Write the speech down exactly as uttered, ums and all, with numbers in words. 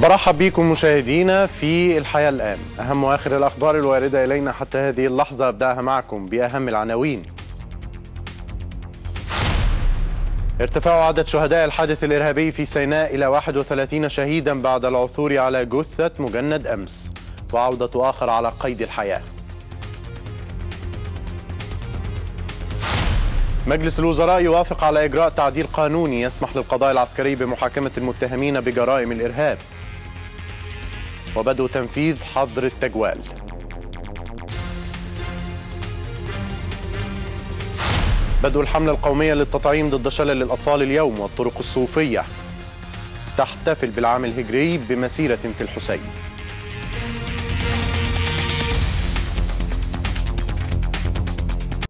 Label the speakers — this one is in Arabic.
Speaker 1: برحب بكم مشاهدينا في الحياة الآن. أهم وآخر الأخبار الواردة إلينا حتى هذه اللحظة أبدأها معكم بأهم العناوين. ارتفاع عدد شهداء الحادث الإرهابي في سيناء إلى واحد وثلاثين شهيدا بعد العثور على جثة مجند أمس، وعودة آخر على قيد الحياة. مجلس الوزراء يوافق على إجراء تعديل قانوني يسمح للقضاء العسكري بمحاكمة المتهمين بجرائم الإرهاب، وبدء تنفيذ حظر التجوال. بدء الحملة القومية للتطعيم ضد شلل الأطفال اليوم، والطرق الصوفية تحتفل بالعام الهجري بمسيرة في الحسين.